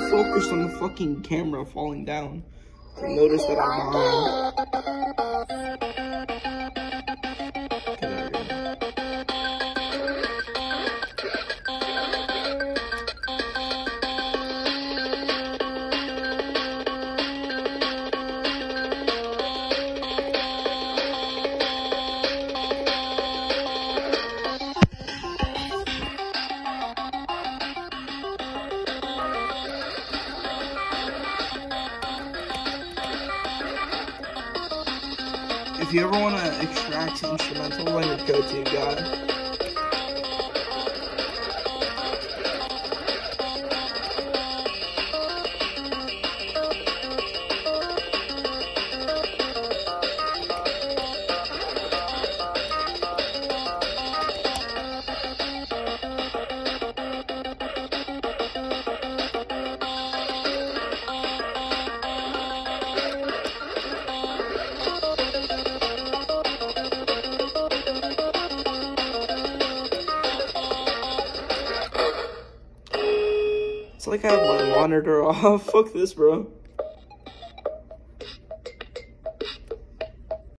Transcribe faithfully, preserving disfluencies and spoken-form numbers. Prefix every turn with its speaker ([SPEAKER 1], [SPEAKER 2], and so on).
[SPEAKER 1] focused on the fucking camera falling down to notice that I'm on. Okay, there we go. If you ever want to extract instrumental, I'm your go-to guy. It's like I have my monitor off. Fuck this, bro.